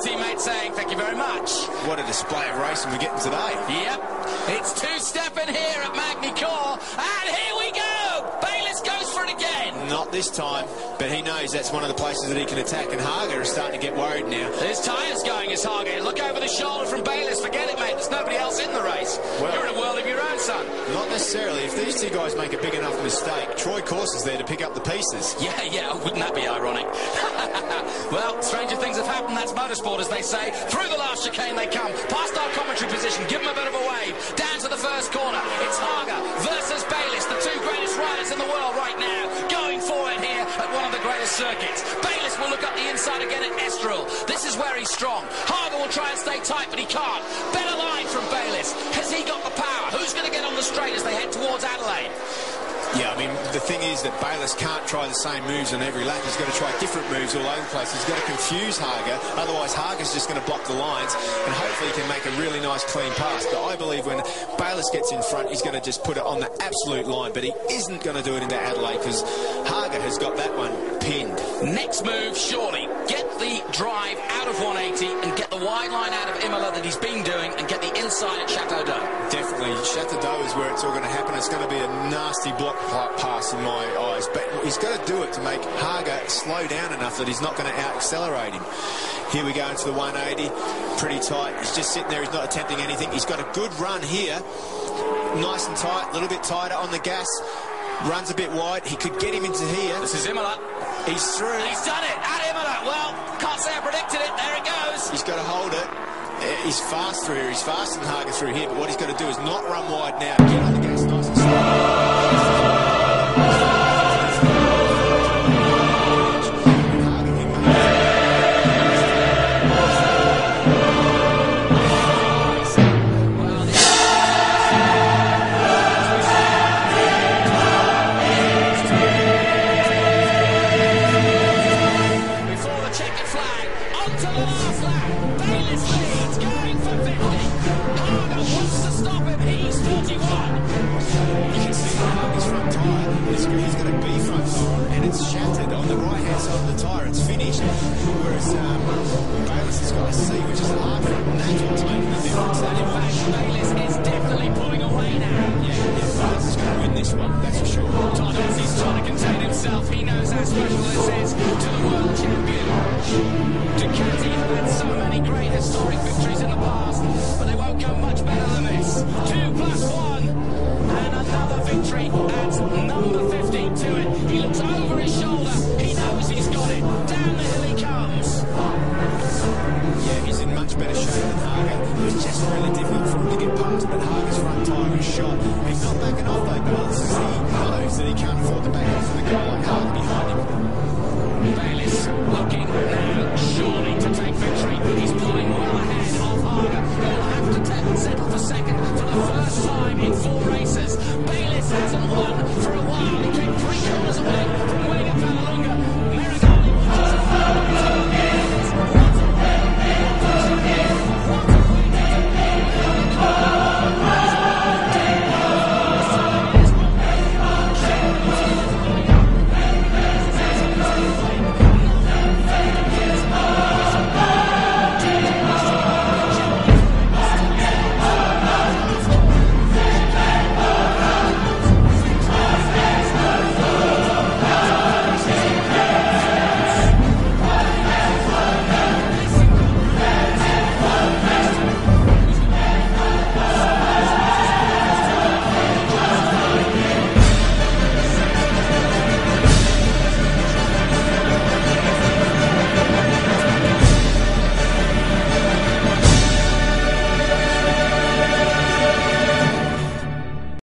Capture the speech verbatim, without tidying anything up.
teammate saying thank you very much. What a display of racing we're getting today. Yep, it's two-stepping here at Magny Core, and here we go! Bayliss goes for it again. Not this time, but he knows that's one of the places that he can attack, and Haga is starting to get worried now. His tyres going as Haga. Look over the shoulder from Bayliss. Forget it, mate. There's nobody else in the race. Well, you're in a world of your own, son. Not necessarily. If these two guys make a big enough mistake, Troy Course is there to pick up the pieces. Yeah, yeah. Wouldn't that be ironic? Well, stranger things have happened. That's motorsport, as they say. Through the last chicane they come. Past our commentary position. Give them a bit of a wave. Down to the first corner. It's Haga versus Bayliss, the two greatest riders in the world right now, going forward here at one of the greatest circuits. Bayliss will look up the inside again at Estoril. This is where he's strong. Haga will try and stay tight, but he can't. Better line from Bayliss. Has he got the power? Who's going to get on the straight as they head towards Adelaide? Yeah, I mean, the thing is that Bayliss can't try the same moves on every lap. He's got to try different moves all over the place. He's got to confuse Haga, otherwise Haga's just going to block the lines, and hopefully he can make a really nice clean pass. But I believe when Bayliss gets in front, he's going to just put it on the absolute line, but he isn't going to do it into Adelaide because Haga has got that one pinned. Next move, surely. Get the drive out of one eighty and get the wide line out of Imola that he's been doing and get the inside at Chateau d'Eau. Definitely. Chateau d'Eau is where it's all going to happen. It's going to be a nasty block pass in my eyes, but he's got to do it to make Haga slow down enough that he's not going to out-accelerate him. Here we go into the one eighty. Pretty tight. He's just sitting there. He's not attempting anything. He's got a good run here. Nice and tight. A little bit tighter on the gas. Runs a bit wide. He could get him into here. This is Imola. He's through. He's done it at Imola. Well, can't say I predicted it. There it goes. He's got to hold it. He's fast through here. He's faster than Haga through here, but what he's got to do is not run wide now. Get on the gas nice and slow. He knows how special this is to the world champion. Ducati